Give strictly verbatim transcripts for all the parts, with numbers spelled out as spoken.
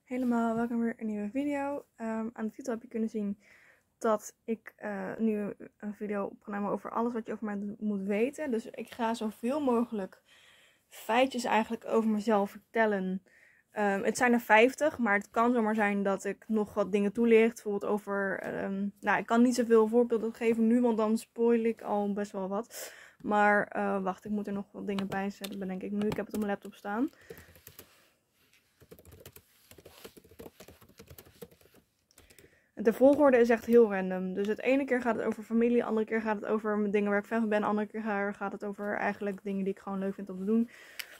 Helemaal, welkom weer een nieuwe video. Um, aan de titel heb je kunnen zien dat ik uh, nu een video opgenomen over alles wat je over mij moet weten. Dus ik ga zoveel mogelijk feitjes eigenlijk over mezelf vertellen. Um, het zijn er vijftig, maar het kan zomaar zijn dat ik nog wat dingen toelicht. Bijvoorbeeld over, um, nou ik kan niet zoveel voorbeelden geven nu, want dan spoil ik al best wel wat. Maar uh, wacht, ik moet er nog wat dingen bij zetten, bedenk ik nu. Ik heb het op mijn laptop staan. De volgorde is echt heel random. Dus het ene keer gaat het over familie, de andere keer gaat het over dingen waar ik fan van ben. De andere keer gaat het over eigenlijk dingen die ik gewoon leuk vind om te doen.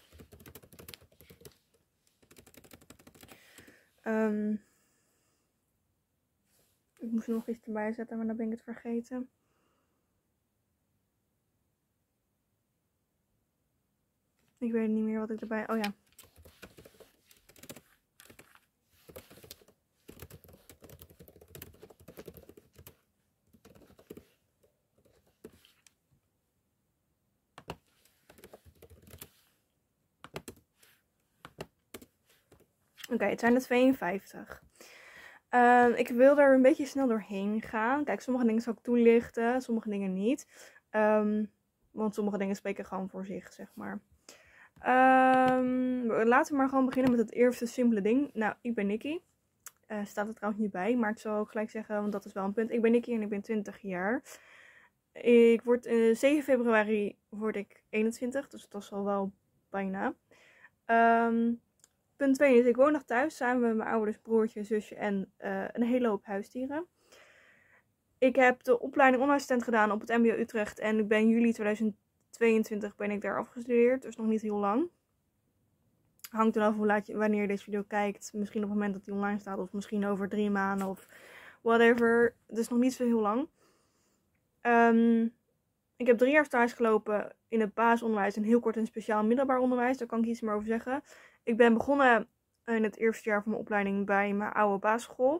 Um, ik moest nog iets erbij zetten, maar dan ben ik het vergeten. Ik weet niet meer wat ik erbij... Oh ja. Oké, okay, het zijn er tweeënvijftig. Uh, ik wil er een beetje snel doorheen gaan. Kijk, sommige dingen zal ik toelichten, sommige dingen niet. Um, want sommige dingen spreken gewoon voor zich, zeg maar. Um, laten we maar gewoon beginnen met het eerste simpele ding. Nou, ik ben Nikki. Uh, staat er trouwens niet bij, maar ik zal ook gelijk zeggen, want dat is wel een punt. Ik ben Nikki en ik ben twintig jaar. Ik word uh, zeven februari word ik eenentwintig, dus dat is al wel bijna. Um, Punt twee is, ik woon nog thuis samen met mijn ouders, broertje, zusje en uh, een hele hoop huisdieren. Ik heb de opleiding onderwijsassistent gedaan op het M B O Utrecht en ik ben juli tweeduizend tweeëntwintig ben ik daar afgestudeerd, dus nog niet heel lang. Hangt er af hoe laat je, wanneer je deze video kijkt, misschien op het moment dat die online staat of misschien over drie maanden of whatever. Dus nog niet zo heel lang. Um, ik heb drie jaar stage gelopen in het basisonderwijs en heel kort in het speciaal middelbaar onderwijs, daar kan ik iets meer over zeggen. Ik ben begonnen in het eerste jaar van mijn opleiding bij mijn oude basisschool.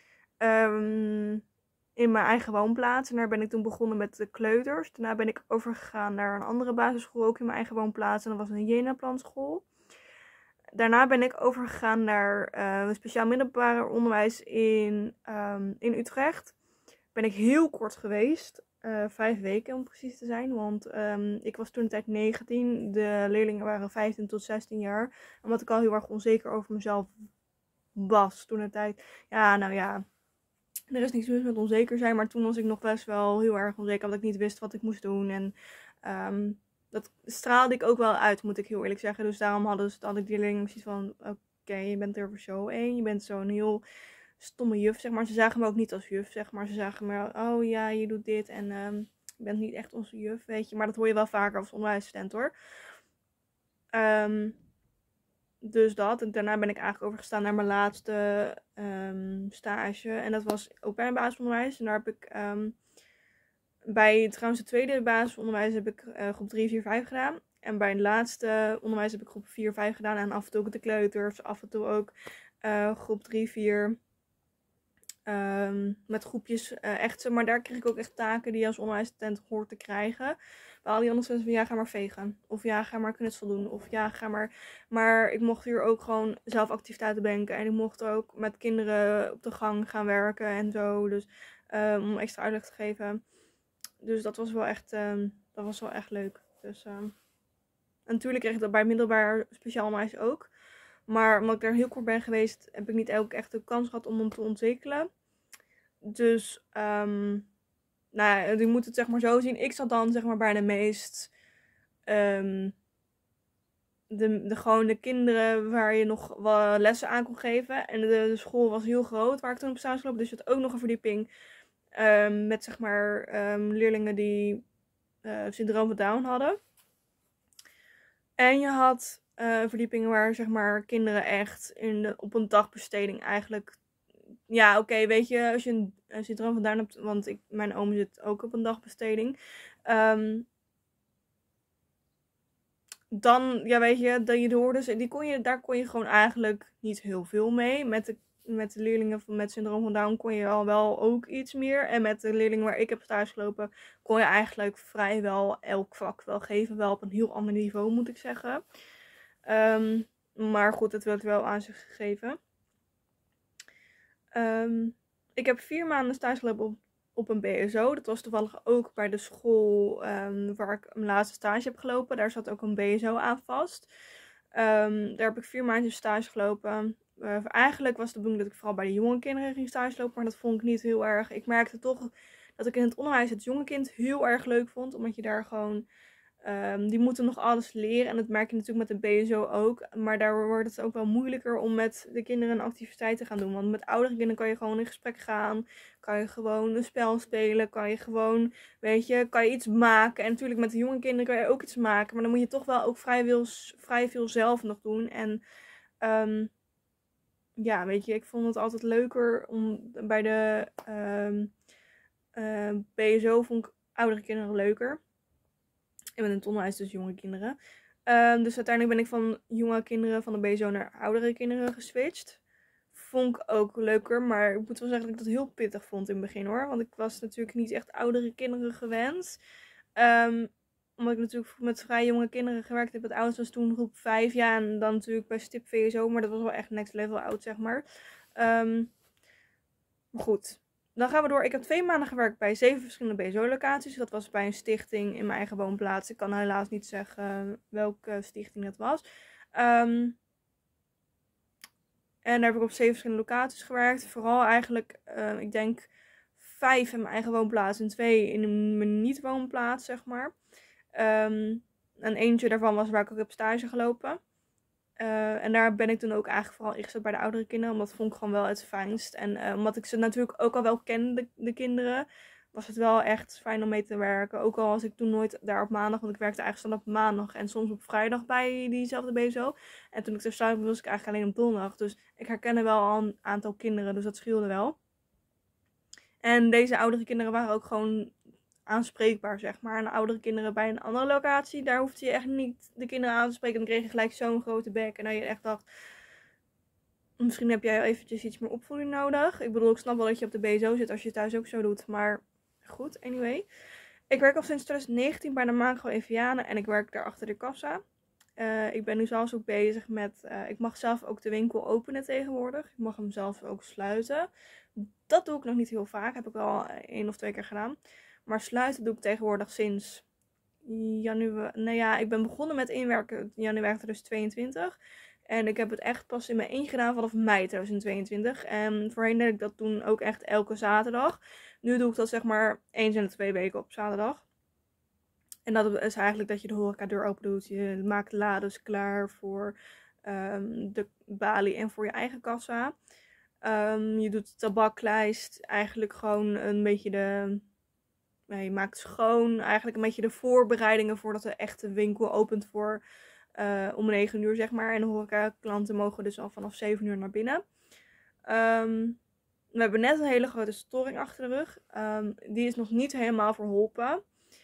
Um, in mijn eigen woonplaats. En daar ben ik toen begonnen met de kleuters. Daarna ben ik overgegaan naar een andere basisschool, ook in mijn eigen woonplaats. En dat was een Jena-planschool. Daarna ben ik overgegaan naar uh, een speciaal middelbaar onderwijs in, um, in Utrecht. Ben ik heel kort geweest. Uh, vijf weken om precies te zijn. Want um, ik was toen de tijd negentien. De leerlingen waren vijftien tot zestien jaar. Omdat ik al heel erg onzeker over mezelf was toen de tijd. Ja, nou ja. Er is niks mis met onzeker zijn. Maar toen was ik nog best wel heel erg onzeker. Omdat ik niet wist wat ik moest doen. En um, dat straalde ik ook wel uit, moet ik heel eerlijk zeggen. Dus daarom hadden ze, had ik die leerlingen precies van... Oké, okay, je bent er voor zo één. Je bent zo'n heel... stomme juf, zeg maar. Ze zagen me ook niet als juf, zeg maar. Ze zagen me, oh ja, je doet dit en um, je bent niet echt onze juf, weet je. Maar dat hoor je wel vaker als onderwijsassistent, hoor. Um, dus dat. En daarna ben ik eigenlijk overgestaan naar mijn laatste um, stage. En dat was ook bij een basisonderwijs. En daar heb ik um, bij trouwens het tweede basisonderwijs heb ik uh, groep drie, vier, vijf gedaan. En bij het laatste onderwijs heb ik groep vier, vijf gedaan. En af en toe ook de kleuters. Af en toe ook uh, groep drie, vier... Um, met groepjes uh, echt, maar daar kreeg ik ook echt taken die je als onderwijsassistent hoort te krijgen. Bij al die andere mensen van ja, ga maar vegen. Of ja, ga maar knutsel doen. Of ja, ga maar... Maar ik mocht hier ook gewoon zelf activiteiten bedenken. En ik mocht ook met kinderen op de gang gaan werken en zo. Dus um, om extra uitleg te geven. Dus dat was wel echt, um, dat was wel echt leuk. Dus, um, en natuurlijk kreeg ik dat bij middelbaar speciaal onderwijs ook. Maar omdat ik daar heel kort ben geweest, heb ik niet elke echt de kans gehad om hem te ontwikkelen. Dus, um, nou ja, je moet het zeg maar zo zien. Ik zat dan zeg maar bij de meest, um, de, de gewoon de kinderen waar je nog wel lessen aan kon geven. En de, de school was heel groot waar ik toen op stage loop. Dus je had ook nog een verdieping um, met zeg maar um, leerlingen die uh, syndroom van Down hadden. En je had uh, verdiepingen waar zeg maar kinderen echt in de, op een dagbesteding eigenlijk... Ja, oké, okay, weet je, als je een, een syndroom van Down hebt, want ik, mijn oom zit ook op een dagbesteding. Um, dan, ja, weet je, dat je hoorde, dus die kon je, daar kon je gewoon eigenlijk niet heel veel mee. Met de, met de leerlingen met syndroom van Down kon je al wel ook iets meer. En met de leerlingen waar ik heb stage gelopen, kon je eigenlijk vrijwel elk vak wel geven. Wel op een heel ander niveau, moet ik zeggen. Um, maar goed, dat werd wel aan zich gegeven. Um, ik heb vier maanden stage gelopen op, op een B S O. Dat was toevallig ook bij de school um, waar ik mijn laatste stage heb gelopen. Daar zat ook een B S O aan vast. Um, daar heb ik vier maanden stage gelopen. Uh, eigenlijk was de bedoeling dat ik vooral bij de jonge kinderen ging stage lopen. Maar dat vond ik niet heel erg. Ik merkte toch dat ik in het onderwijs het jonge kind heel erg leuk vond. Omdat je daar gewoon... Um, die moeten nog alles leren. En dat merk je natuurlijk met de B S O ook. Maar daar wordt het ook wel moeilijker om met de kinderen een activiteit te gaan doen. Want met oudere kinderen kan je gewoon in gesprek gaan. Kan je gewoon een spel spelen. Kan je gewoon, weet je, kan je iets maken. En natuurlijk met de jonge kinderen kan je ook iets maken. Maar dan moet je toch wel ook vrij, wil, vrij veel zelf nog doen. En um, ja, weet je, ik vond het altijd leuker om bij de um, uh, B S O vond ik oudere kinderen leuker. Ik ben in het onderwijs, dus jonge kinderen. Um, dus uiteindelijk ben ik van jonge kinderen van de B S O naar oudere kinderen geswitcht. Vond ik ook leuker, maar ik moet wel zeggen dat ik dat heel pittig vond in het begin hoor. Want ik was natuurlijk niet echt oudere kinderen gewend. Um, omdat ik natuurlijk met vrij jonge kinderen gewerkt heb. Het oudste was toen groep vijf jaar en dan natuurlijk bij Stip V S O. Maar dat was wel echt next level oud, zeg maar. Um, maar goed. Dan gaan we door. Ik heb twee maanden gewerkt bij zeven verschillende B S O-locaties. Dat was bij een stichting in mijn eigen woonplaats. Ik kan helaas niet zeggen welke stichting dat was. Um, en daar heb ik op zeven verschillende locaties gewerkt. Vooral eigenlijk, uh, ik denk, vijf in mijn eigen woonplaats en twee in mijn niet-woonplaats, zeg maar. Um, en eentje daarvan was waar ik ook heb stage gelopen. Uh, en daar ben ik toen ook eigenlijk vooral ingezet bij de oudere kinderen. Omdat vond ik gewoon wel het fijnst. En uh, omdat ik ze natuurlijk ook al wel kende, de, de kinderen. Was het wel echt fijn om mee te werken. Ook al was ik toen nooit daar op maandag. Want ik werkte eigenlijk dan op maandag. En soms op vrijdag bij diezelfde B S O. En toen ik er stage was ik eigenlijk alleen op donderdag. Dus ik herkende wel al een aantal kinderen. Dus dat scheelde wel. En deze oudere kinderen waren ook gewoon aanspreekbaar, zeg maar. En oudere kinderen bij een andere locatie, daar hoefde je echt niet de kinderen aan te spreken. Dan kreeg je gelijk zo'n grote bek. En dat je echt dacht, misschien heb jij eventjes iets meer opvoeding nodig. Ik bedoel, ik snap wel dat je op de B S O zit als je het thuis ook zo doet. Maar goed, anyway. Ik werk al sinds twintig negentien bij de Macro Evianen en ik werk daar achter de kassa. Uh, ik ben nu zelfs ook bezig met, uh, ik mag zelf ook de winkel openen tegenwoordig. Ik mag hem zelf ook sluiten. Dat doe ik nog niet heel vaak, heb ik al één of twee keer gedaan. Maar sluiten doe ik tegenwoordig sinds januari. Nou ja, ik ben begonnen met inwerken januari tweeduizend tweeëntwintig. En ik heb het echt pas in mijn eentje gedaan vanaf mei tweeduizend tweeëntwintig. En voorheen deed ik dat toen ook echt elke zaterdag. Nu doe ik dat zeg maar eens in de twee weken op zaterdag. En dat is eigenlijk dat je de horecadeur open doet. Je maakt de lades klaar voor um, de balie en voor je eigen kassa. Um, je doet de tabaklijst. Eigenlijk gewoon een beetje de... Ja, je maakt schoon. Eigenlijk een beetje de voorbereidingen voordat de echte winkel opent voor uh, om negen uur zeg maar. En de horeca klanten mogen dus al vanaf zeven uur naar binnen. Um, we hebben net een hele grote storing achter de rug. Um, die is nog niet helemaal verholpen.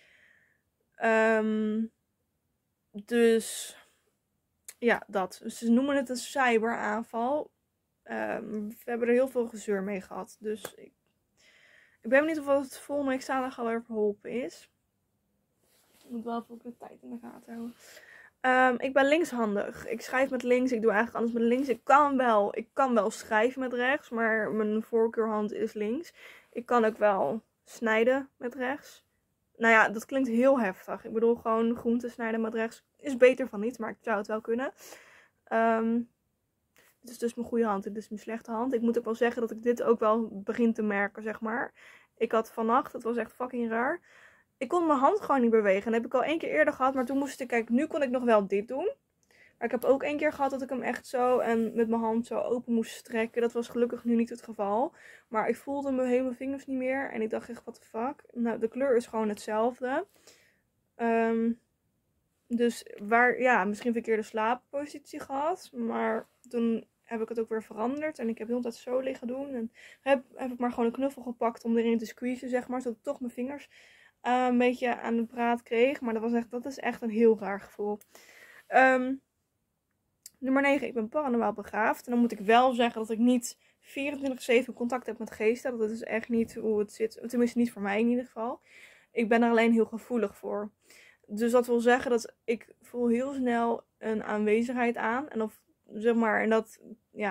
Um, dus ja, dat. Dus ze noemen het een cyberaanval. Um, we hebben er heel veel gezeur mee gehad. Dus ik, ik ben benieuwd of het volgende week zaterdag al weer verholpen is. Ik moet wel even de tijd in de gaten houden. Um, ik ben linkshandig. Ik schrijf met links. Ik doe eigenlijk alles met links. Ik kan wel, ik kan wel schrijven met rechts. Maar mijn voorkeurhand is links. Ik kan ook wel snijden met rechts. Nou ja, dat klinkt heel heftig. Ik bedoel, gewoon groenten snijden met rechts is beter van niet, maar ik zou het wel kunnen. Um, dit is dus mijn goede hand, dit is mijn slechte hand. Ik moet ook wel zeggen dat ik dit ook wel begin te merken, zeg maar. Ik had vannacht, het was echt fucking raar. Ik kon mijn hand gewoon niet bewegen. En dat heb ik al één keer eerder gehad, maar toen moest ik, kijk, nu kon ik nog wel dit doen. Maar ik heb ook één keer gehad dat ik hem echt zo en met mijn hand zo open moest strekken. Dat was gelukkig nu niet het geval. Maar ik voelde mijn hele vingers niet meer. En ik dacht echt, what the fuck. Nou, de kleur is gewoon hetzelfde. Um, dus waar, ja, misschien verkeerde slaappositie gehad. Maar toen heb ik het ook weer veranderd. En ik heb de hele tijd zo liggen doen. En heb, heb ik maar gewoon een knuffel gepakt om erin te squeezen, zeg maar. Zodat ik toch mijn vingers uh, een beetje aan de praat kreeg. Maar dat, was echt, dat is echt een heel raar gevoel. Um, Nummer negen, ik ben paranormaal begaafd. En dan moet ik wel zeggen dat ik niet vierentwintig zeven contact heb met geesten. Dat is echt niet hoe het zit. Tenminste niet voor mij in ieder geval. Ik ben er alleen heel gevoelig voor. Dus dat wil zeggen dat ik voel heel snel een aanwezigheid aan. En of, zeg maar, en dat, ja, dat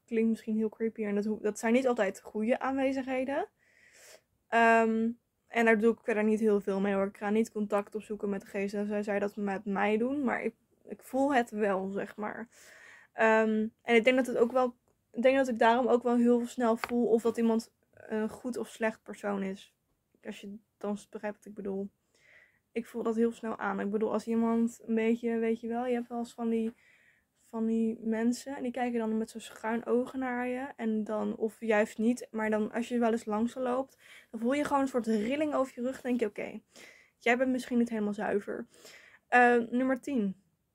klinkt misschien heel creepy. En dat, ho- dat zijn niet altijd goede aanwezigheden. Um, en daar doe ik verder niet heel veel mee hoor. Ik ga niet contact opzoeken met de geesten. Zij zei dat met mij doen. Maar ik, ik voel het wel, zeg maar. Um, en ik denk dat het ook wel... Ik denk dat ik daarom ook wel heel snel voel of dat iemand een goed of slecht persoon is. Als je dan begrijpt wat ik bedoel. Ik voel dat heel snel aan. Ik bedoel, als iemand een beetje, weet je wel, je hebt wel eens van die, van die mensen en die kijken dan met zo'n schuin ogen naar je. En dan, of juist niet, maar dan als je wel eens langs loopt, dan voel je gewoon een soort rilling over je rug. Dan denk je, oké, okay, jij bent misschien niet helemaal zuiver. Uh, nummer tien.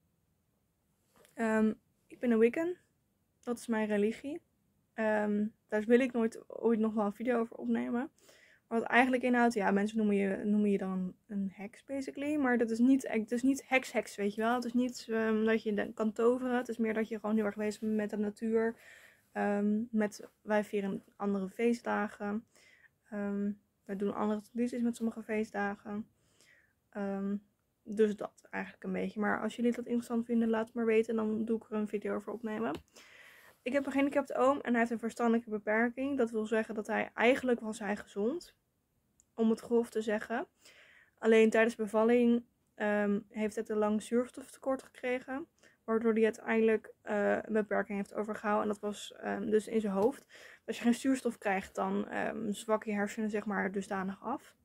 Um, ik ben een Wiccan. Dat is mijn religie. Um, daar wil ik nooit ooit nog wel een video over opnemen. Wat eigenlijk inhoudt, ja, mensen noemen je, noemen je dan een heks, basically. Maar dat is niet, het is niet heks-heks, weet je wel. Het is niet um, dat je kan toveren. Het is meer dat je gewoon heel erg bezig bent met de natuur. Um, met, wij vieren andere feestdagen. Um, wij doen andere tradities met sommige feestdagen. Um, dus dat eigenlijk een beetje. Maar als jullie dat interessant vinden, laat het maar weten. Dan doe ik er een video over opnemen. Ik heb een gehandicapte oom en hij heeft een verstandelijke beperking. Dat wil zeggen dat hij, eigenlijk was hij gezond. Om het grof te zeggen. Alleen tijdens bevalling um, heeft hij te lang zuurstoftekort gekregen. Waardoor hij uiteindelijk uh, een beperking heeft overgehouden. En dat was um, dus in zijn hoofd. Als je geen zuurstof krijgt, dan um, zwak je hersenen zeg maar dusdanig af.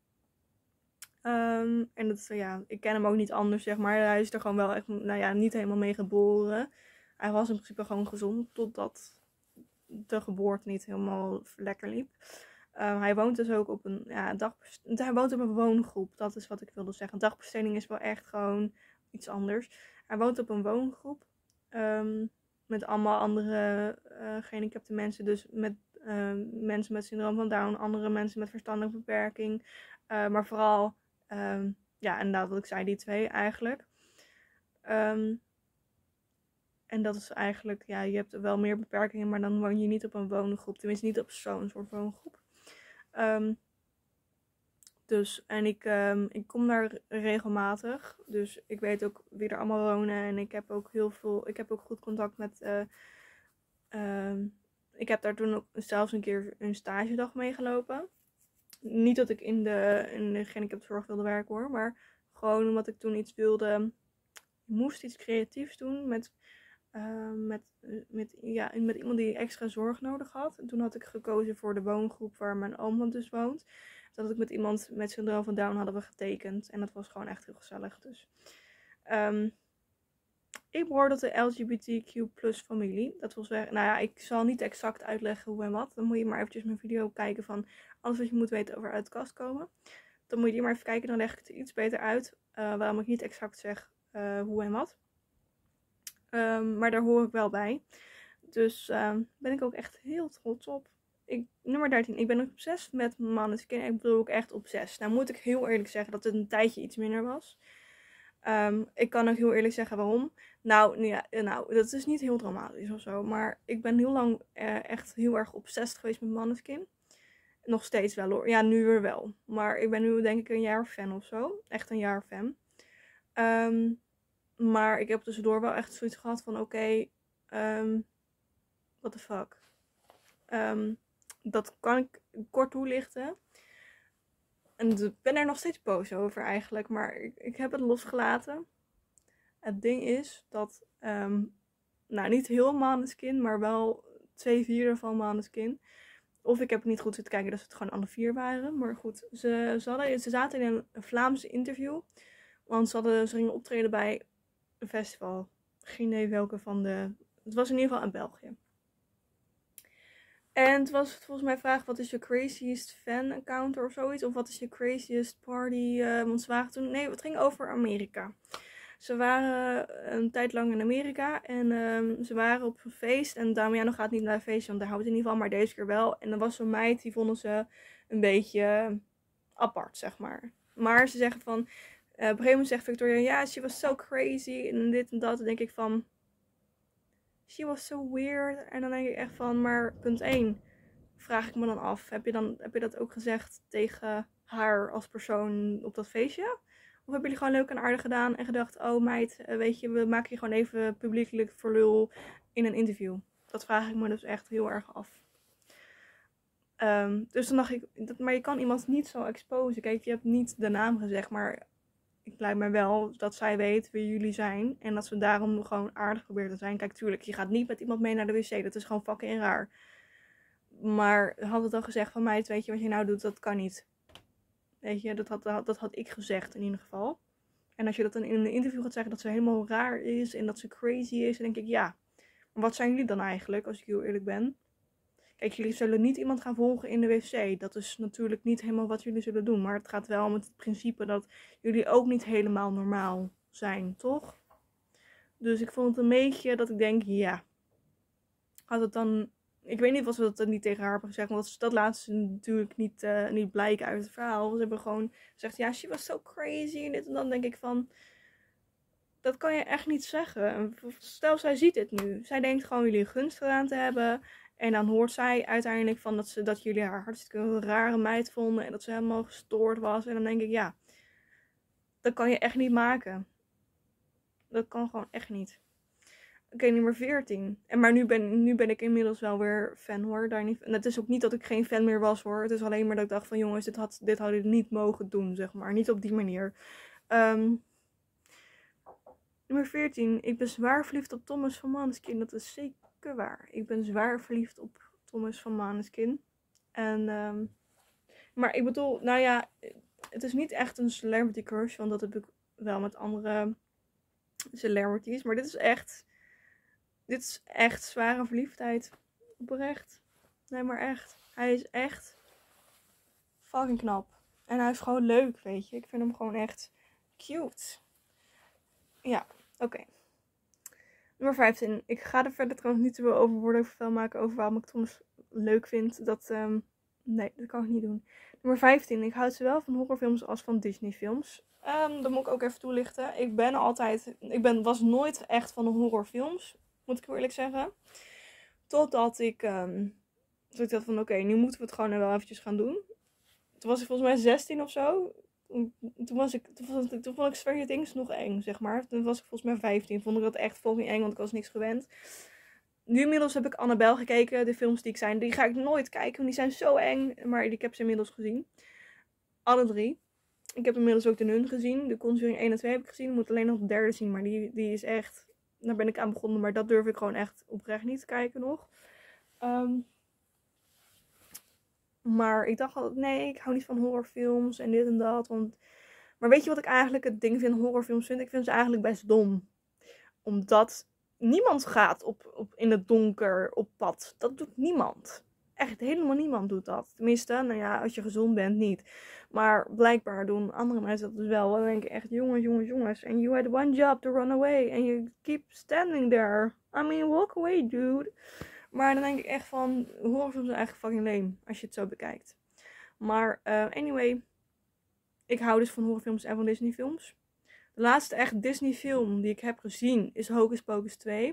Um, en dat, ja, ik ken hem ook niet anders zeg maar. Hij is er gewoon wel echt, nou ja, niet helemaal mee geboren. Hij was in principe gewoon gezond totdat de geboorte niet helemaal lekker liep. Uh, hij woont dus ook op een ja, dagbesteding. Hij woont op een woongroep. Dat is wat ik wilde zeggen. Dagbesteding is wel echt gewoon iets anders. Hij woont op een woongroep. Um, met allemaal andere uh, gehandicapte mensen. Dus met uh, mensen met syndroom van Down. Andere mensen met verstandelijke beperking. Uh, maar vooral, um, ja, inderdaad wat ik zei, die twee eigenlijk. Um, En dat is eigenlijk, ja, je hebt wel meer beperkingen, maar dan woon je niet op een woongroep. Tenminste, niet op zo'n soort woongroep. Um, dus, en ik, um, ik kom daar regelmatig. Dus ik weet ook wie er allemaal wonen. En ik heb ook heel veel, ik heb ook goed contact met... Uh, um, ik heb daar toen ook zelfs een keer een stagedag meegelopen. Niet dat ik in de, in de gehandicaptenzorg wilde werken hoor. Maar gewoon omdat ik toen iets wilde... Ik moest iets creatiefs doen met... Uh, met, met, ja, met iemand die extra zorg nodig had. En toen had ik gekozen voor de woongroep waar mijn oom dus woont. Dat had ik met iemand met syndroom van Down hadden we getekend. En dat was gewoon echt heel gezellig. Dus. Um, ik behoor tot de L G B T Q plus familie. Dat wil zeggen, nou ja, ik zal niet exact uitleggen hoe en wat. Dan moet je maar eventjes mijn video kijken van alles wat je moet weten over uit de kast komen. Dan moet je die maar even kijken, dan leg ik het iets beter uit. Uh, waarom ik niet exact zeg uh, hoe en wat. Um, maar daar hoor ik wel bij. Dus um, ben ik ook echt heel trots op. Ik, nummer dertien. Ik ben obsessief met Måneskin. Ik bedoel ook echt obsessief. Nou moet ik heel eerlijk zeggen dat het een tijdje iets minder was. Um, ik kan ook heel eerlijk zeggen waarom. Nou, ja, nou, dat is niet heel dramatisch of zo. Maar ik ben heel lang uh, echt heel erg obsessief geweest met Måneskin. Nog steeds wel hoor. Ja, nu weer wel. Maar ik ben nu denk ik een jaar fan of zo. Echt een jaar fan. Um, Maar ik heb tussendoor wel echt zoiets gehad van oké, okay, um, what the fuck. Um, dat kan ik kort toelichten. En ik ben er nog steeds boos over eigenlijk, maar ik, ik heb het losgelaten. Het ding is dat, um, nou niet heel Måneskin, maar wel twee vierde van Måneskin. Of ik heb het niet goed zitten kijken dat ze het gewoon alle vier waren. Maar goed, ze, ze, hadden, ze zaten in een Vlaamse interview. Want ze, hadden, ze gingen optreden bij een festival. Geen idee welke van de... Het was in ieder geval in België. En het was volgens mij vraag, wat is je craziest fan encounter of zoiets? Of wat is je craziest party? Uh, want ze waren toen... Nee, het ging over Amerika. Ze waren een tijd lang in Amerika. En um, ze waren op een feest. En Damiano gaat niet naar een feestje, want daar houdt hij in ieder geval. Maar deze keer wel. En er was zo'n meid, die vonden ze een beetje apart, zeg maar. Maar ze zeggen van... Uh, op een gegeven moment zegt Victoria, ja, yeah, she was so crazy en dit en dat. Dan denk ik van, she was so weird. En dan denk ik echt van, maar punt één, vraag ik me dan af. Heb je, dan, heb je dat ook gezegd tegen haar als persoon op dat feestje? Of hebben jullie gewoon leuk en aardig gedaan en gedacht, oh meid, weet je, we maken je gewoon even publiekelijk voor lul in een interview. Dat vraag ik me dus echt heel erg af. Um, dus dan dacht ik, dat, maar je kan iemand niet zo exposen. Kijk, je hebt niet de naam gezegd, maar het lijkt mij wel dat zij weet wie jullie zijn. En dat ze daarom gewoon aardig probeert te zijn. Kijk, tuurlijk, je gaat niet met iemand mee naar de wc. Dat is gewoon fucking raar. Maar had het al gezegd van mij, weet je wat je nou doet, dat kan niet. Weet je, dat had, dat had ik gezegd in ieder geval. En als je dat dan in een interview gaat zeggen dat ze helemaal raar is en dat ze crazy is, dan denk ik, ja, maar wat zijn jullie dan eigenlijk, als ik heel eerlijk ben? Kijk, jullie zullen niet iemand gaan volgen in de wc. Dat is natuurlijk niet helemaal wat jullie zullen doen. Maar het gaat wel om het principe dat jullie ook niet helemaal normaal zijn, toch? Dus ik vond het een beetje dat ik denk, ja. Had het dan... Ik weet niet of ze dat niet tegen haar hebben gezegd. Want dat, dat laat ze natuurlijk niet, uh, niet blijken uit het verhaal. Ze hebben gewoon gezegd, ja, she was so crazy. En dit en dan denk ik van... Dat kan je echt niet zeggen. Stel, zij ziet het nu. Zij denkt gewoon jullie gunst gedaan te hebben... En dan hoort zij uiteindelijk van dat, ze, dat jullie haar hartstikke een rare meid vonden. En dat ze helemaal gestoord was. En dan denk ik, ja, dat kan je echt niet maken. Dat kan gewoon echt niet. Oké, okay, nummer veertien. En maar nu ben, nu ben ik inmiddels wel weer fan hoor. Daar niet, en het is ook niet dat ik geen fan meer was hoor. Het is alleen maar dat ik dacht van jongens, dit, had, dit hadden jullie niet mogen doen, zeg maar. Niet op die manier. Um, nummer veertien. Ik ben zwaar verliefd op Thomas van Måneskin. Dat is zeker waar. Ik ben zwaar verliefd op Thomas van Måneskin. En, um, maar ik bedoel, nou ja, het is niet echt een celebrity crush, want dat heb ik wel met andere celebrities. Maar dit is echt, dit is echt zware verliefdheid. Oprecht. Nee, maar echt. Hij is echt fucking knap. En hij is gewoon leuk, weet je. Ik vind hem gewoon echt cute. Ja, oké. Okay. Nummer vijftien. Ik ga er verder trouwens niet te over woorden over veel maken over waarom ik Thomas leuk vind. Dat, um, nee, dat kan ik niet doen. Nummer vijftien. Ik houd zowel van horrorfilms als van Disney films. Um, dat moet ik ook even toelichten. Ik ben altijd, ik ben, was nooit echt van de horrorfilms. Moet ik eerlijk zeggen. Totdat ik, um, dat ik dacht van oké, okay, nu moeten we het gewoon wel eventjes gaan doen. Toen was ik volgens mij zestien of zo. Toen, was ik, toen, vond ik, toen vond ik Stranger Things nog eng, zeg maar. Toen was ik volgens mij vijftien. Vond ik dat echt fucking eng, want ik was niks gewend. Nu inmiddels heb ik Annabelle gekeken. De films die ik zijn, die ga ik nooit kijken, want die zijn zo eng. Maar ik heb ze inmiddels gezien. Alle drie. Ik heb inmiddels ook de Nun gezien. De Conjuring één en twee heb ik gezien. Ik moet alleen nog de derde zien, maar die, die is echt... Daar ben ik aan begonnen, maar dat durf ik gewoon echt oprecht niet te kijken nog. Um, Maar ik dacht altijd, nee, ik hou niet van horrorfilms en dit en dat. Want... Maar weet je wat ik eigenlijk het ding vind, horrorfilms vind? Ik vind ze eigenlijk best dom. Omdat niemand gaat op, op, in het donker op pad. Dat doet niemand. Echt, helemaal niemand doet dat. Tenminste, nou ja, als je gezond bent, niet. Maar blijkbaar doen andere mensen dat dus wel. Dan denk ik echt, jongens, jongens, jongens. And you had one job to run away. And you keep standing there. I mean, walk away, dude. Maar dan denk ik echt van, horrorfilms zijn eigenlijk fucking lame, als je het zo bekijkt. Maar uh, anyway, ik hou dus van horrorfilms en van Disney films. De laatste echt Disney film die ik heb gezien is Hocus Pocus twee.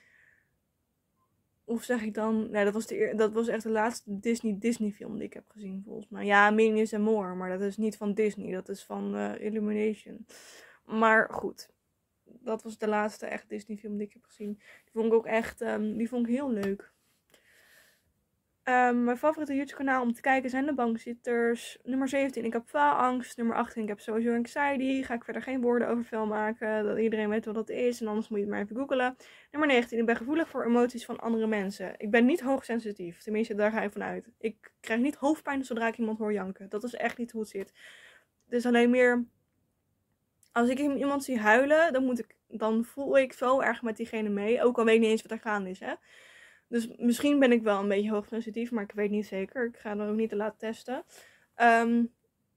Of zeg ik dan, nee, dat was, de, dat was echt de laatste Disney Disney film die ik heb gezien volgens mij. Ja, Minions and More, maar dat is niet van Disney, dat is van uh, Illumination. Maar goed. Dat was de laatste echt Disney film die ik heb gezien. Die vond ik ook echt, um, die vond ik heel leuk. Um, mijn favoriete YouTube kanaal om te kijken zijn de bankzitters. Nummer zeventien, ik heb faalangst. Nummer achttien, ik heb sowieso anxiety. Ga ik verder geen woorden over veel maken. Dat iedereen weet wat dat is. En anders moet je het maar even googlen. Nummer negentien, ik ben gevoelig voor emoties van andere mensen. Ik ben niet hoogsensitief. Tenminste, daar ga ik vanuit. Ik krijg niet hoofdpijn zodra ik iemand hoor janken. Dat is echt niet hoe het zit. Het is alleen meer... Als ik iemand zie huilen, dan, moet ik, dan voel ik zo erg met diegene mee. Ook al weet ik niet eens wat er gaande is, hè. Dus misschien ben ik wel een beetje hoogsensitief, maar ik weet niet zeker. Ik ga dat ook niet te laten testen. Um,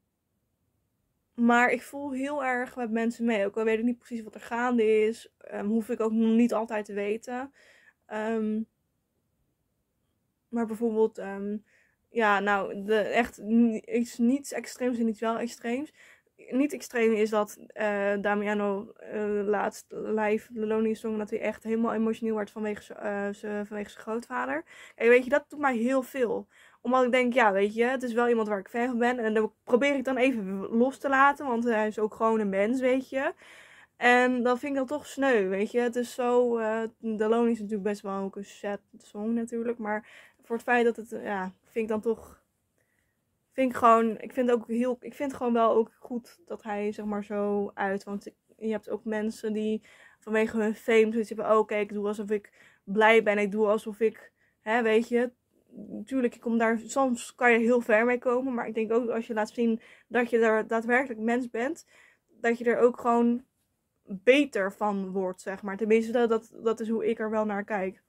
maar ik voel heel erg met mensen mee. Ook al weet ik niet precies wat er gaande is. Um, hoef ik ook niet altijd te weten. Um, maar bijvoorbeeld... Um, ja, nou, de, echt iets niets extreems en iets wel extreems. Niet extreem is dat uh, Damiano uh, laatst live de Lonely Song, dat hij echt helemaal emotioneel werd vanwege zijn uh, grootvader. En weet je, dat doet mij heel veel. Omdat ik denk, ja, weet je, het is wel iemand waar ik fan van ben. En dat probeer ik dan even los te laten, want hij is ook gewoon een mens, weet je. En dat vind ik dan toch sneu, weet je. Het is zo, uh, The Lonely is natuurlijk best wel ook een sad song natuurlijk. Maar voor het feit dat het, ja, vind ik dan toch, vind ik gewoon, ik vind ook heel, ik vind gewoon wel ook goed dat hij zeg maar zo uit. Want je hebt ook mensen die vanwege hun fame zoiets hebben, oh kijk, ik doe alsof ik blij ben. Ik doe alsof ik, hè, weet je. Natuurlijk, ik kom daar, soms kan je heel ver mee komen. Maar ik denk ook als je laat zien dat je er daadwerkelijk mens bent, dat je er ook gewoon beter van wordt, zeg maar. Tenminste, dat, dat, dat is hoe ik er wel naar kijk.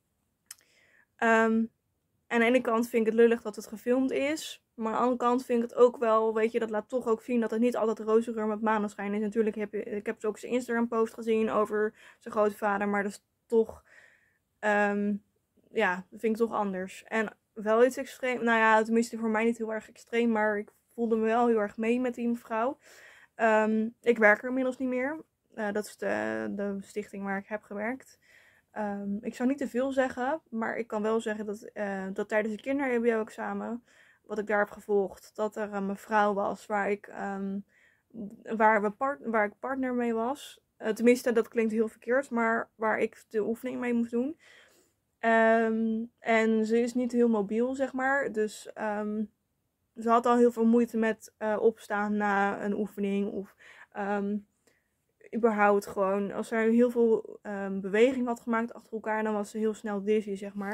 Um, aan de ene kant vind ik het lullig dat het gefilmd is. Maar aan de andere kant vind ik het ook wel, weet je, dat laat toch ook zien dat het niet altijd roze geur met maneschijn is. Natuurlijk heb je, ik heb ook zijn Instagram post gezien over zijn grootvader, maar dat is toch, um, ja, dat vind ik toch anders. En wel iets extreem, nou ja, tenminste voor mij niet heel erg extreem, maar ik voelde me wel heel erg mee met die mevrouw. Um, ik werk er inmiddels niet meer. Uh, dat is de, de stichting waar ik heb gewerkt. Um, ik zou niet te veel zeggen, maar ik kan wel zeggen dat, uh, dat tijdens het kinder-E B O-examen, wat ik daar heb gevolgd, dat er een mevrouw was waar ik, um, waar, we part, waar ik partner mee was. Uh, tenminste, dat klinkt heel verkeerd, maar waar ik de oefening mee moest doen. Um, en ze is niet heel mobiel, zeg maar. Dus um, ze had al heel veel moeite met uh, opstaan na een oefening of Um, überhaupt gewoon, als zij heel veel um, beweging had gemaakt achter elkaar, dan was ze heel snel dizzy, zeg maar.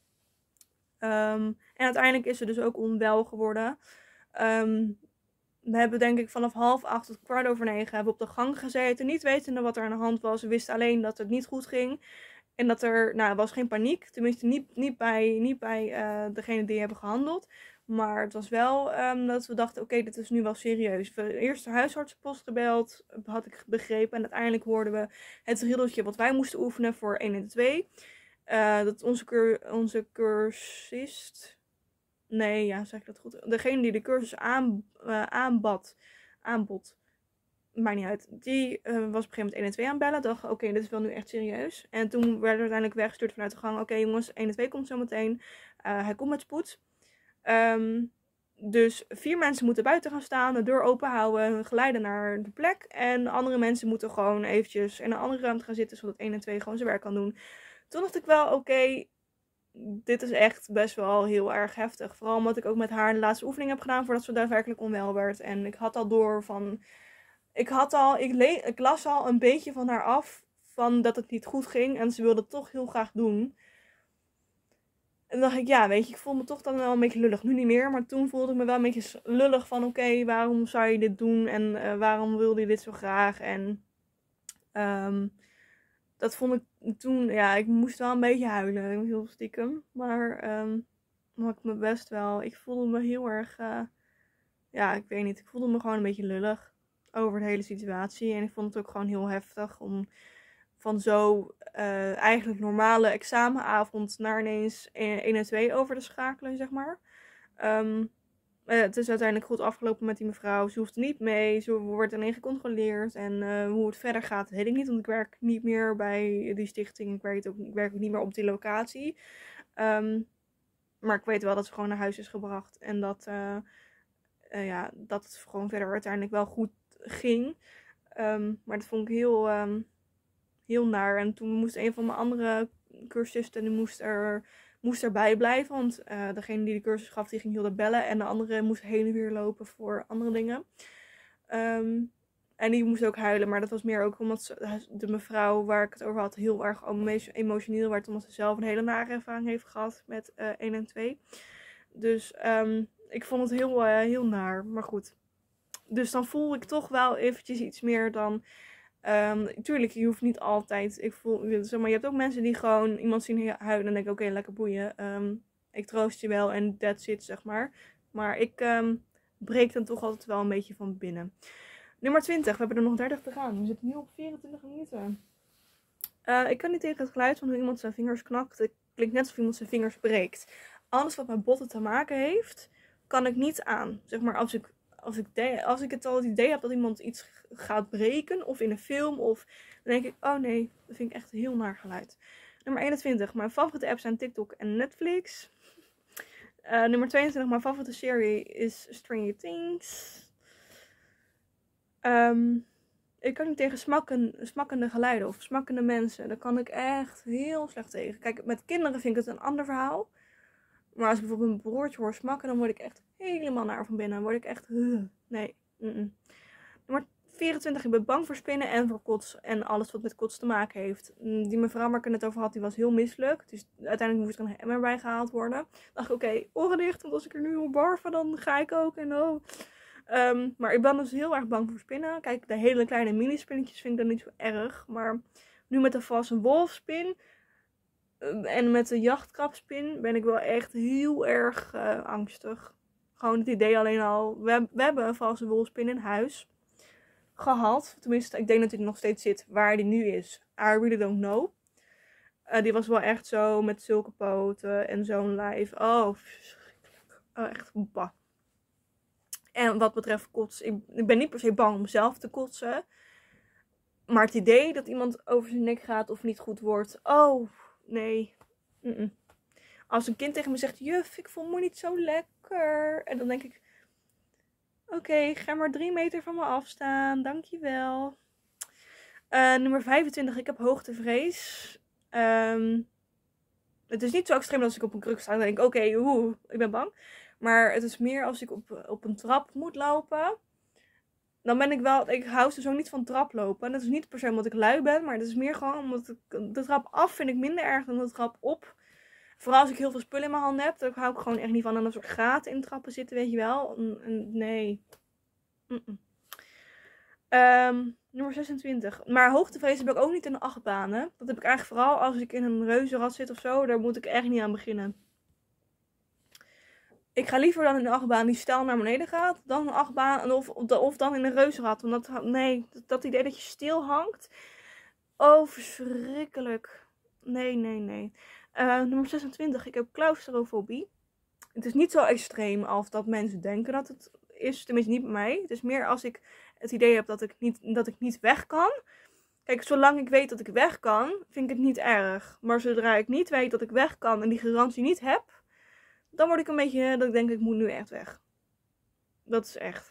Um, en uiteindelijk is ze dus ook onwel geworden. Um, we hebben denk ik vanaf half acht tot kwart over negen hebben op de gang gezeten, niet wetende wat er aan de hand was. We wisten alleen dat het niet goed ging. En dat er, nou, was geen paniek. Tenminste, niet, niet bij, niet bij uh, degene die hebben gehandeld. Maar het was wel um, dat we dachten, oké, okay, dit is nu wel serieus. We hebben eerst de huisartsenpost gebeld, had ik begrepen. En uiteindelijk hoorden we het riddeltje wat wij moesten oefenen voor één en twee. Uh, dat onze, cur onze cursist... Nee, ja, zeg ik dat goed? Degene die de cursus aan, uh, aanbad, aanbod... Maakt niet uit. Die uh, was op een gegeven moment één en twee aan het bellen. Dacht, oké, okay, dit is wel nu echt serieus. En toen werden we uiteindelijk weggestuurd vanuit de gang. Oké okay, jongens, één en twee komt zo meteen. Uh, hij komt met spoed. Um, dus vier mensen moeten buiten gaan staan. De deur open houden. Geleiden naar de plek. En andere mensen moeten gewoon eventjes in een andere ruimte gaan zitten. Zodat één en twee gewoon zijn werk kan doen. Toen dacht ik wel, oké, okay, dit is echt best wel heel erg heftig. Vooral omdat ik ook met haar de laatste oefening heb gedaan. Voordat ze daadwerkelijk onwel werd. En ik had al door van... Ik had al, ik, le- ik las al een beetje van haar af van dat het niet goed ging. En ze wilde het toch heel graag doen. En dan dacht ik, ja, weet je, ik voel me toch dan wel een beetje lullig. Nu niet meer, maar toen voelde ik me wel een beetje lullig van, oké, okay, waarom zou je dit doen? En uh, waarom wilde je dit zo graag? En um, dat vond ik toen, ja, ik moest wel een beetje huilen, heel stiekem. Maar um, had ik me best wel, ik voelde me heel erg, uh, ja, ik weet niet, ik voelde me gewoon een beetje lullig over de hele situatie. En ik vond het ook gewoon heel heftig om van zo uh, eigenlijk normale examenavond naar ineens één en twee over te schakelen, zeg maar. Um, uh, het is uiteindelijk goed afgelopen met die mevrouw. Ze hoeft niet mee. Ze wordt alleen gecontroleerd. En uh, hoe het verder gaat, weet ik niet. Want ik werk niet meer bij die stichting. Ik werk ook, ik werk ook niet meer op die locatie. Um, maar ik weet wel dat ze gewoon naar huis is gebracht. En dat, uh, uh, ja, dat het gewoon verder uiteindelijk wel goed ging. Um, maar dat vond ik heel, um, heel naar. En toen moest een van mijn andere cursisten, die moest, er, moest erbij blijven. Want uh, degene die de cursus gaf, die ging heel de bellen. En de andere moest heen en weer lopen voor andere dingen. Um, en die moest ook huilen. Maar dat was meer ook omdat ze, de mevrouw waar ik het over had heel erg emotioneel werd. Omdat ze zelf een hele nare ervaring heeft gehad met uh, één en twee. Dus um, ik vond het heel, uh, heel naar. Maar goed. Dus dan voel ik toch wel eventjes iets meer dan... Um, tuurlijk, je hoeft niet altijd... Ik voel, zeg maar, je hebt ook mensen die gewoon iemand zien huilen en denken, oké, okay, lekker boeien. Um, ik troost je wel en that's it, zeg maar. Maar ik um, breek dan toch altijd wel een beetje van binnen. Nummer twintig, we hebben er nog dertig te gaan. We zitten nu op vierentwintig minuten. Uh, ik kan niet tegen het geluid van hoe iemand zijn vingers knakt. Het klinkt net alsof iemand zijn vingers breekt. Alles wat met botten te maken heeft, kan ik niet aan. Zeg maar, als ik... Als ik, de, als ik het al het idee heb dat iemand iets gaat breken, of in een film, of dan denk ik, oh nee, dat vind ik echt heel naar geluid. Nummer eenentwintig, mijn favoriete apps zijn TikTok en Netflix. Uh, nummer tweeëntwintig, mijn favoriete serie is Stranger Things. Um, Ik kan niet tegen smakken, smakkende geluiden of smakkende mensen. Daar kan ik echt heel slecht tegen. Kijk, met kinderen vind ik het een ander verhaal. Maar als ik bijvoorbeeld een broertje hoor smakken, dan word ik echt helemaal naar van binnen. Dan word ik echt... Uh, nee. Mm -mm. Nummer vierentwintig, ik ben bang voor spinnen en voor kots. En alles wat met kots te maken heeft. Die mevrouw waar ik het net over had, die was heel misselijk. Dus uiteindelijk moest er een emmer bij gehaald worden. Dacht ik, oké, okay, oren dicht. Want als ik er nu op barf, dan ga ik ook. En oh... Um, maar ik ben dus heel erg bang voor spinnen. Kijk, de hele kleine mini-spinnetjes vind ik dan niet zo erg. Maar nu met de valse wolfspin uh, en met de jachtkrabspin ben ik wel echt heel erg uh, angstig. Gewoon het idee alleen al. We, we hebben een valse wolfspin in huis gehad. Tenminste, ik denk dat hij nog steeds zit waar die nu is. I really don't know. Uh, die was wel echt zo met zulke poten en zo'n lijf. Oh, verschrikkelijk. Oh, echt bah. En wat betreft kots, ik, ik ben niet per se bang om zelf te kotsen. Maar het idee dat iemand over zijn nek gaat of niet goed wordt. Oh, nee. Mm -mm. Als een kind tegen me zegt, juf, ik voel me niet zo lekker. En dan denk ik, oké, okay, ga maar drie meter van me afstaan. Dankjewel. Uh, nummer vijfentwintig, ik heb hoogtevrees. Um, het is niet zo extreem als ik op een kruk sta en denk, oké, okay, oeh, ik ben bang. Maar het is meer als ik op, op een trap moet lopen. Dan ben ik wel, ik hou zo niet van traplopen. En dat is niet per se omdat ik lui ben. Maar het is meer gewoon omdat ik, de trap af vind ik minder erg dan de trap op. Vooral als ik heel veel spullen in mijn handen heb. Dan hou ik gewoon echt niet van. En een soort gaten in trappen zitten, weet je wel. Nee. Mm -mm. Um, nummer zesentwintig. Maar hoogtevrees heb ik ook niet in de achtbanen. Dat heb ik eigenlijk vooral als ik in een reuzenrad zit of zo. Daar moet ik echt niet aan beginnen. Ik ga liever dan in een achtbaan die stijl naar beneden gaat. Dan een achtbaan of, of dan in een reuzenrad. Want dat, nee, dat, dat idee dat je stil hangt. Oh, verschrikkelijk. Nee, nee, nee. Uh, nummer zesentwintig. Ik heb claustrofobie. Het is niet zo extreem als dat mensen denken dat het is. Tenminste niet bij mij. Het is meer als ik het idee heb dat ik niet, dat ik niet weg kan. Kijk, zolang ik weet dat ik weg kan, vind ik het niet erg. Maar zodra ik niet weet dat ik weg kan en die garantie niet heb, dan word ik een beetje, dat ik denk, ik moet nu echt weg. Dat is echt.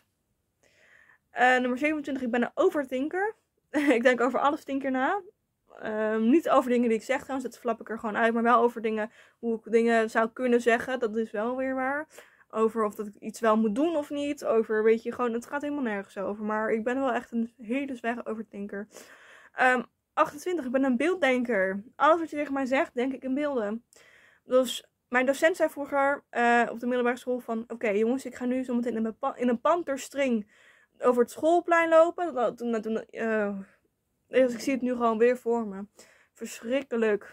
Uh, nummer zevenentwintig, ik ben een overthinker. Ik denk over alles tien keer na. Uh, niet over dingen die ik zeg trouwens, dat flap ik er gewoon uit. Maar wel over dingen, hoe ik dingen zou kunnen zeggen. Dat is wel weer waar. Over of dat ik iets wel moet doen of niet. Over, weet je, gewoon, het gaat helemaal nergens over. Maar ik ben wel echt een hele zware overthinker. Um, achtentwintig, ik ben een beelddenker. Alles wat je tegen mij zegt, denk ik in beelden. Dus mijn docent zei vroeger uh, op de middelbare school van, oké okay, jongens, ik ga nu zo meteen in een, pa in een panterstring over het schoolplein lopen. Toen, toen, uh, dus ik zie het nu gewoon weer voor me. Verschrikkelijk.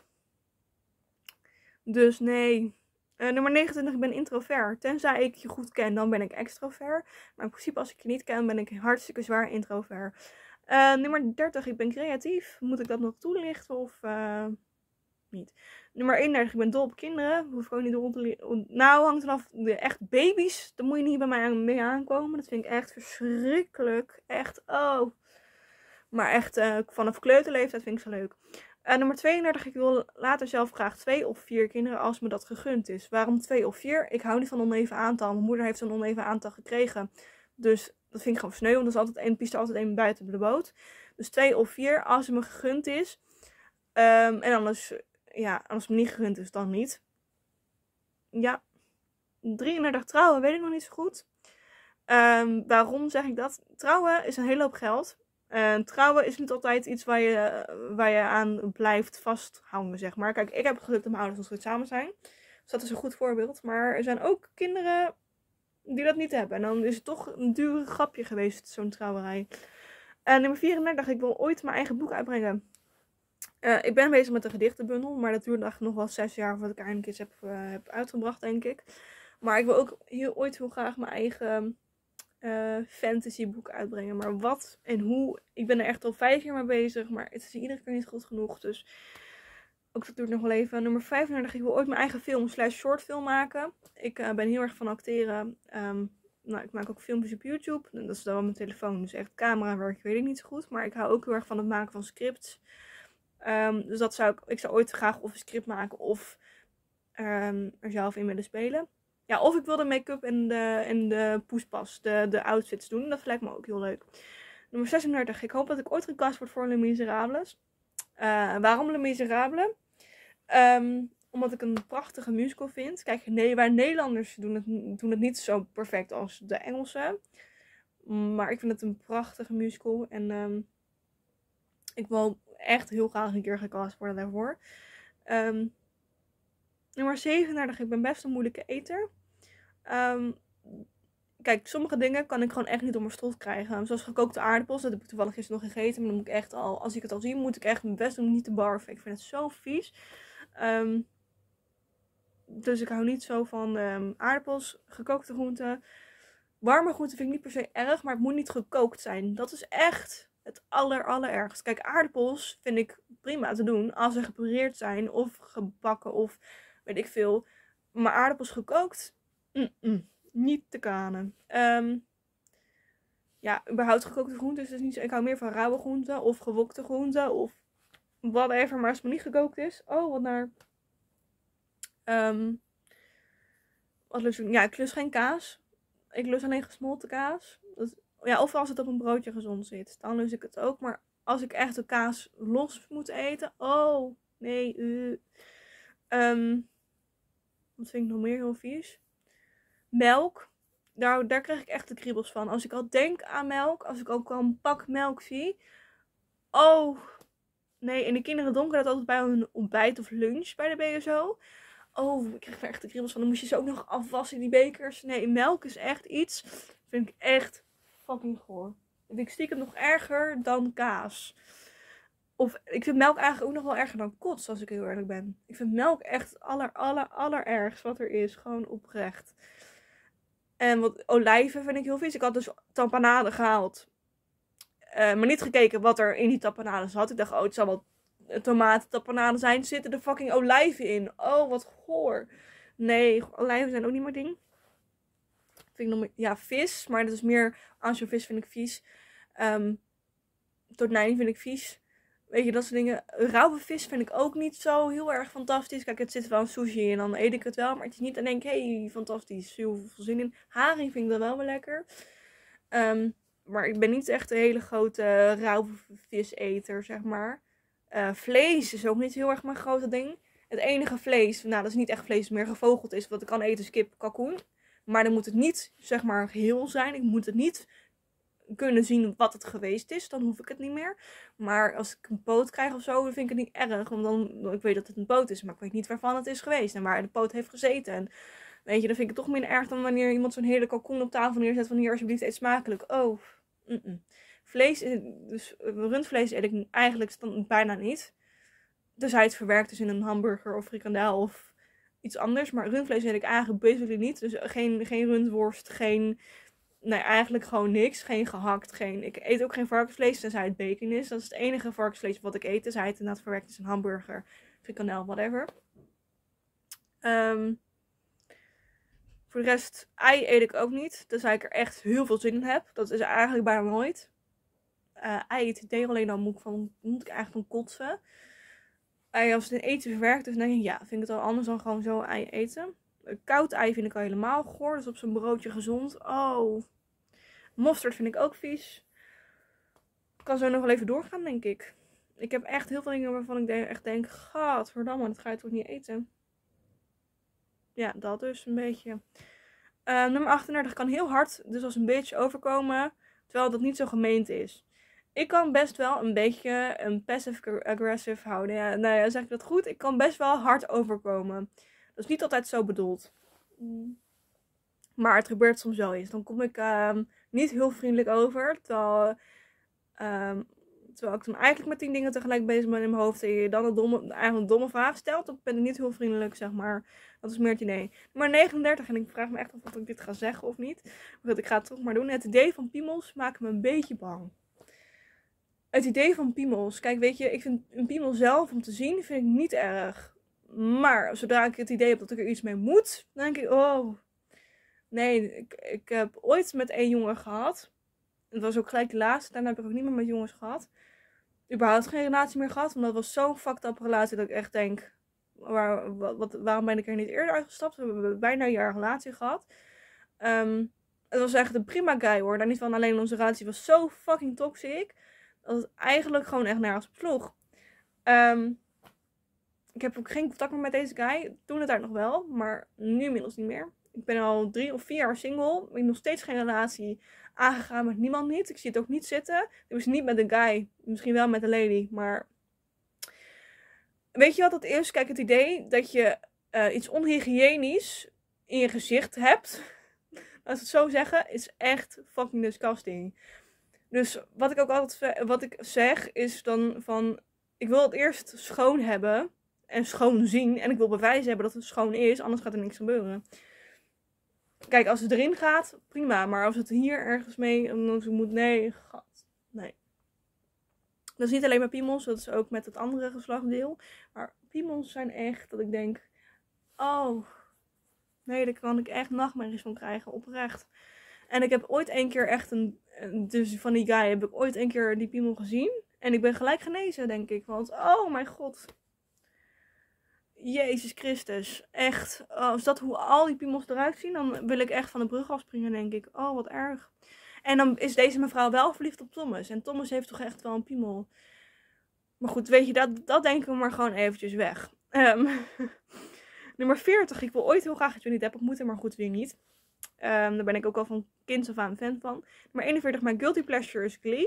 Dus nee. Uh, nummer negenentwintig, ik ben introvert. Tenzij ik je goed ken, dan ben ik extrovert. Maar in principe als ik je niet ken, ben ik hartstikke zwaar introvert. Uh, nummer dertig, ik ben creatief. Moet ik dat nog toelichten of uh, niet? Nummer eenendertig, ik ben dol op kinderen. Hoef ik ook niet dol te... Nou, hangt vanaf de echt baby's. Dan moet je niet bij mij mee aankomen. Dat vind ik echt verschrikkelijk. Echt, oh. Maar echt, uh, vanaf kleuterleeftijd vind ik ze leuk. Uh, nummer tweeëndertig, ik wil later zelf graag twee of vier kinderen als me dat gegund is. Waarom twee of vier? Ik hou niet van oneven aantal. Mijn moeder heeft zo'n oneven aantal gekregen. Dus dat vind ik gewoon sneu. Want er is altijd één, piest er altijd één buiten de boot. Dus twee of vier als het me gegund is. Um, en anders, ja, als het me niet gegund is, dan niet. Ja. drieëndertig, trouwen, weet ik nog niet zo goed. Um, waarom zeg ik dat? Trouwen is een hele hoop geld. Uh, trouwen is niet altijd iets waar je, waar je aan blijft vasthouden, zeg maar. Kijk, ik heb geluk dat mijn ouders nog steeds samen zijn. Dus dat is een goed voorbeeld. Maar er zijn ook kinderen die dat niet hebben. En dan is het toch een dure grapje geweest, zo'n trouwerij. Uh, nummer vierendertig, ik wil ooit mijn eigen boek uitbrengen. Uh, ik ben bezig met een gedichtenbundel, maar dat duurt echt nog wel zes jaar voordat ik eindelijk eens heb, uh, heb uitgebracht, denk ik. Maar ik wil ook heel, ooit heel graag mijn eigen uh, fantasyboek uitbrengen. Maar wat en hoe, ik ben er echt al vijf jaar mee bezig, maar het is iedere keer niet goed genoeg. Dus ook dat duurt nog wel even. Nummer vijfendertig, ik wil ooit mijn eigen film slash shortfilm maken. Ik uh, ben heel erg van acteren. Um, nou, ik maak ook filmpjes op YouTube. En dat is dan wel mijn telefoon, dus echt camerawerk weet ik niet zo goed. Maar ik hou ook heel erg van het maken van scripts. Um, dus dat zou ik, ik zou ooit graag of een script maken of um, er zelf in willen spelen. Ja, of ik wil de make-up en de, en de poespas, de, de outfits doen. Dat lijkt me ook heel leuk. Nummer zesendertig. Ik hoop dat ik ooit gecast word voor Les Miserables. Uh, waarom Les Miserables? Um, omdat ik een prachtige musical vind. Kijk, nee, wij Nederlanders doen het, doen het niet zo perfect als de Engelsen. Maar ik vind het een prachtige musical. En um, ik wil echt heel graag een keer gecast worden daarvoor. Um, nummer zevenendertig. Ik ben best een moeilijke eter. Um, kijk, sommige dingen kan ik gewoon echt niet op mijn strot krijgen. Zoals gekookte aardappels. Dat heb ik toevallig gisteren nog gegeten. Maar dan moet ik echt al, als ik het al zie, moet ik echt mijn best doen om niet te barfen. Ik vind het zo vies. Um, dus ik hou niet zo van um, aardappels, gekookte groenten. Warme groenten vind ik niet per se erg, maar het moet niet gekookt zijn. Dat is echt het aller, allerergst. Kijk, aardappels vind ik prima te doen als ze gepureerd zijn of gebakken of weet ik veel. Maar aardappels gekookt, mm-mm, niet te kanen. Um, ja, überhaupt gekookte groenten is dus niet zo. Ik hou meer van rauwe groenten of gewokte groenten of whatever, maar als het maar niet gekookt is. Oh, wat naar... Um, wat lust ik? Ja, ik lust geen kaas. Ik lust alleen gesmolten kaas. Dat, ja, of als het op een broodje gezond zit. Dan lust ik het ook. Maar als ik echt de kaas los moet eten. Oh, nee. Uh. Um, wat vind ik nog meer heel vies? Melk. Daar, daar krijg ik echt de kriebels van. Als ik al denk aan melk. Als ik ook al een pak melk zie. Oh. Nee, en de kinderen donken dat altijd bij hun ontbijt of lunch bij de B S O. Oh, ik krijg er echt de kriebels van. Dan moest je ze ook nog afwassen, die bekers. Nee, melk is echt iets. Vind ik echt fucking goor. Dat vind ik stiekem nog erger dan kaas. Of ik vind melk eigenlijk ook nog wel erger dan kots, als ik heel eerlijk ben. Ik vind melk echt het aller, aller, allerergst wat er is. Gewoon oprecht. En wat olijven vind ik heel vies. Ik had dus tampanade gehaald. Uh, maar niet gekeken wat er in die tampanade zat. Ik dacht, oh, het zal wel tomaten, tapenade zijn, zitten er fucking olijven in. Oh, wat goor. Nee, olijven zijn ook niet mijn ding. Vind ik nog meer, ja, vis. Maar dat is meer, ansjovis vind ik vies. Um, tonijn vind ik vies. Weet je, dat soort dingen. Rauwe vis vind ik ook niet zo heel erg fantastisch. Kijk, het zit wel een sushi en dan eet ik het wel. Maar het is niet, dan denk ik, hé, hey, fantastisch. Heel veel zin in. Haring vind ik dan wel wel lekker. Um, maar ik ben niet echt een hele grote rauwe viseter, zeg maar. Uh, vlees is ook niet heel erg mijn grote ding. Het enige vlees, nou dat is niet echt vlees, meer gevogeld is, wat ik kan eten is kip, kalkoen. Maar dan moet het niet, zeg maar, heel zijn. Ik moet het niet kunnen zien wat het geweest is. Dan hoef ik het niet meer. Maar als ik een poot krijg of zo, dan vind ik het niet erg. Want dan, ik weet dat het een poot is, maar ik weet niet waarvan het is geweest. En waar de poot heeft gezeten. En weet je, dan vind ik het toch minder erg dan wanneer iemand zo'n hele kalkoen op tafel neerzet. Van hier, alsjeblieft, eet smakelijk. Oh, mm-mm. Vlees, dus rundvlees eet ik eigenlijk bijna niet. Dus hij het verwerkt is in een hamburger of frikandel of iets anders. Maar rundvlees eet ik eigenlijk basically niet. Dus geen, geen rundworst, geen... Nee, eigenlijk gewoon niks. Geen gehakt, geen... Ik eet ook geen varkensvlees, tenzij het bacon is. Dat is het enige varkensvlees wat ik eet. Tenzij het inderdaad verwerkt is in een hamburger, frikandel, whatever. Um, voor de rest, ei eet ik ook niet. Tenzij ik er echt heel veel zin in heb. Dat is eigenlijk bijna nooit. Uh, ei eet ik alleen dan moet ik, van, moet ik eigenlijk van kotsen. Ei als het in eten verwerkt is, dan denk ik, ja, vind ik het al anders dan gewoon zo ei eten. Koud ei vind ik al helemaal goor. Dus op zo'n broodje gezond. Oh. Mosterd vind ik ook vies. Ik kan zo nog wel even doorgaan, denk ik. Ik heb echt heel veel dingen waarvan ik echt denk, gadverdamme, dat ga je toch niet eten. Ja, dat dus een beetje. Uh, nummer achtendertig kan heel hard, dus als een bitch overkomen. Terwijl dat niet zo gemeend is. Ik kan best wel een beetje een passive-aggressive houden. Ja, nou ja, zeg ik dat goed? Ik kan best wel hard overkomen. Dat is niet altijd zo bedoeld. Maar het gebeurt soms wel eens. Dan kom ik um, niet heel vriendelijk over. Terwijl, um, terwijl ik dan eigenlijk met tien dingen tegelijk bezig ben in mijn hoofd. En je dan een domme, eigenlijk een domme vraag stelt. Dan ben ik niet heel vriendelijk, zeg maar. Dat is meer het idee. Maar negenendertig. En ik vraag me echt af of ik dit ga zeggen of niet. Maar ik ga het toch maar doen. Het idee van piemels maakt me een beetje bang. Het idee van piemels. Kijk, weet je, ik vind een piemel zelf om te zien vind ik niet erg. Maar zodra ik het idee heb dat ik er iets mee moet, dan denk ik, oh. Nee, ik, ik heb ooit met één jongen gehad. Het was ook gelijk de laatste. Daarna heb ik ook niet meer met jongens gehad. Überhaupt geen relatie meer gehad. Want dat was zo'n fucked up relatie dat ik echt denk, waar, wat, waarom ben ik er niet eerder uitgestapt? We hebben bijna een jaar relatie gehad. Um, het was echt een prima guy hoor. Daar niet van, alleen onze relatie was zo fucking toxic. Dat het eigenlijk gewoon echt nergens op sloeg. Um, ik heb ook geen contact meer met deze guy. Toen het daar nog wel, maar nu inmiddels niet meer. Ik ben al drie of vier jaar single. Ik heb nog steeds geen relatie aangegaan met niemand niet. Ik zie het ook niet zitten. Dus niet met de guy. Misschien wel met de lady. Maar weet je wat dat is? Kijk, het idee dat je uh, iets onhygiënisch in je gezicht hebt. Als ik het zo zeggen. Is echt fucking disgusting. Dus wat ik ook altijd wat ik zeg is dan van. Ik wil het eerst schoon hebben. En schoon zien. En ik wil bewijzen hebben dat het schoon is. Anders gaat er niks gebeuren. Kijk, als het erin gaat, prima. Maar als het hier ergens mee dan moet, nee, gat, nee. Dat is niet alleen met piemels, dat is ook met het andere geslachtsdeel. Maar piemels zijn echt dat ik denk, oh, nee, daar kan ik echt nachtmerries van krijgen, oprecht. En ik heb ooit een keer echt een, dus van die guy heb ik ooit een keer die piemel gezien. En ik ben gelijk genezen, denk ik. Want, oh mijn god. Jezus Christus, echt, als dat hoe al die piemels eruit zien, dan wil ik echt van de brug afspringen, denk ik. Oh, wat erg. En dan is deze mevrouw wel verliefd op Thomas. En Thomas heeft toch echt wel een piemel. Maar goed, weet je, dat, dat denken we maar gewoon eventjes weg. Um, nummer veertig, ik wil ooit heel graag Johnny Depp ontmoeten, maar goed, weer niet. Um, daar ben ik ook al van kinds af aan fan van. Nummer eenenveertig, mijn guilty pleasure is Glee.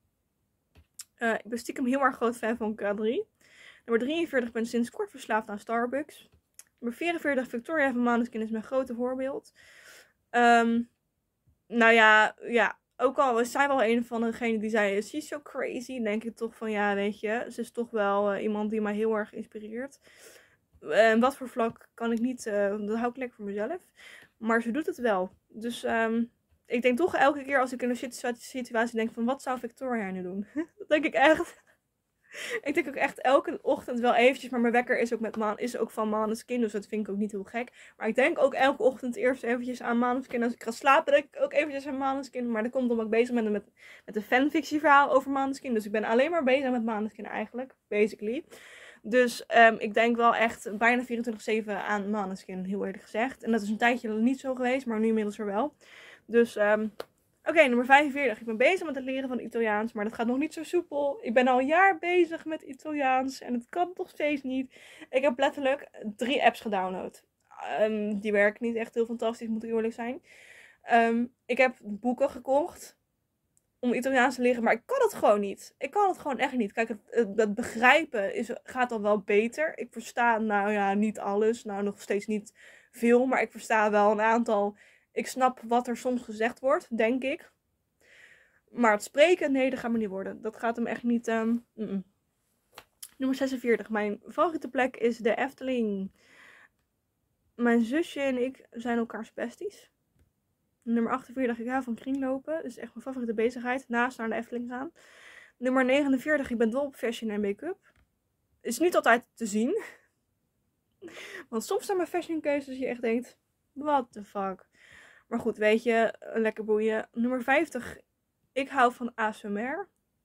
Uh, ik ben stiekem heel erg groot fan van K drie. Nummer drieënveertig, ben sinds kort verslaafd aan Starbucks. Nummer vierenveertig, Victoria van Måneskin is mijn grote voorbeeld. Um, nou ja, ja, ook al was zij wel een van degenen die zei, she's so crazy. Dan denk ik toch van, ja, weet je, ze is toch wel uh, iemand die mij heel erg inspireert. En uh, wat voor vlak kan ik niet, uh, dat hou ik lekker voor mezelf. Maar ze doet het wel. Dus um, ik denk toch elke keer als ik in een situatie denk van, wat zou Victoria nu doen? Dat denk ik echt. Ik denk ook echt elke ochtend wel eventjes, maar mijn wekker is ook, met Man, is ook van Måneskin, dus dat vind ik ook niet heel gek. Maar ik denk ook elke ochtend eerst eventjes aan Måneskin. Als ik ga slapen, denk ik ook eventjes aan Måneskin. Maar dat komt omdat ik bezig ben met, met een fanfictieverhaal over Måneskin. Dus ik ben alleen maar bezig met Måneskin eigenlijk, basically. Dus um, ik denk wel echt bijna vierentwintig zeven aan Måneskin, heel eerlijk gezegd. En dat is een tijdje niet zo geweest, maar nu inmiddels er wel. Dus... Um, Oké, okay, nummer vijfenveertig. Ik ben bezig met het leren van Italiaans, maar dat gaat nog niet zo soepel. Ik ben al een jaar bezig met Italiaans en het kan nog steeds niet. Ik heb letterlijk drie apps gedownload. Um, die werken niet echt heel fantastisch, moet ik eerlijk zijn. Um, ik heb boeken gekocht om Italiaans te leren, maar ik kan het gewoon niet. Ik kan het gewoon echt niet. Kijk, het, het, het begrijpen is, gaat al wel beter. Ik versta, nou ja, niet alles. Nou, nog steeds niet veel, maar ik versta wel een aantal... Ik snap wat er soms gezegd wordt, denk ik. Maar het spreken, nee, dat gaat me niet worden. Dat gaat hem echt niet... Um, mm -mm. Nummer zesenveertig. Mijn favoriete plek is de Efteling. Mijn zusje en ik zijn elkaars besties. Nummer achtenveertig. Ik hou van kringlopen. Dat is echt mijn favoriete bezigheid. Naast naar de Efteling gaan. Nummer negenenveertig. Ik ben dol op fashion en make-up. Is niet altijd te zien. Want soms zijn mijn fashionkeuzes dat je echt denkt... What the fuck. Maar goed, weet je, lekker boeien. Nummer vijftig. Ik hou van A S M R.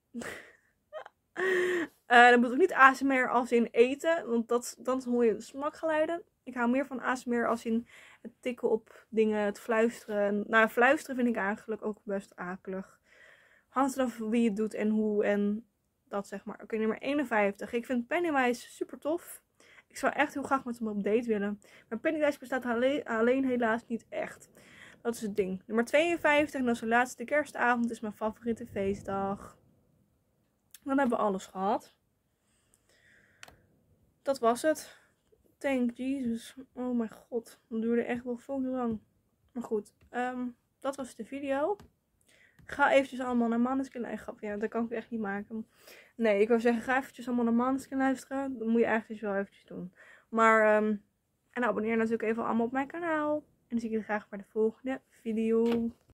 uh, dan moet ik niet A S M R als in eten. Want dat, dan hoor je de smakgeluiden. Ik hou meer van A S M R als in het tikken op dingen, het fluisteren. Nou, fluisteren vind ik eigenlijk ook best akelig. Hangt eraf wie het doet en hoe en dat zeg maar. Oké, okay, nummer eenenvijftig. Ik vind Pennywise super tof. Ik zou echt heel graag met hem op date willen. Maar Pennywise bestaat alleen, alleen helaas niet echt. Dat is het ding. Nummer tweeënvijftig. En dat is de laatste kerstavond. Is mijn favoriete feestdag. Dan hebben we alles gehad. Dat was het. Thank Jesus. Oh mijn god. Dat duurde echt wel veel lang. Maar goed. Um, dat was de video. Ga eventjes allemaal naar Måneskin. Nee, grap. Ja, dat kan ik echt niet maken. Nee, ik wil zeggen. Ga eventjes allemaal naar Måneskin luisteren. Dat moet je eigenlijk wel eventjes doen. Maar. Um, en abonneer natuurlijk even allemaal op mijn kanaal. En dan zie ik jullie graag bij de volgende video.